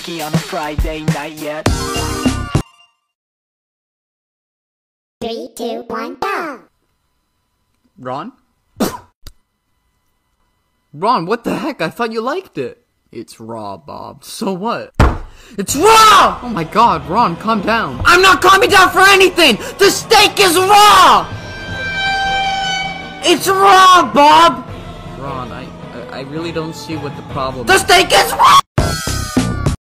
funky on a Friday night yet. 3, 2, 1, go! Ron? Ron, what the heck? I thought you liked it. It's raw, Bob. So what? It's raw! Oh my god, Ron, calm down. I'm not calming down for anything! The steak is raw! It's raw, Bob! Ron, I really don't see what the problem is. The steak is raw!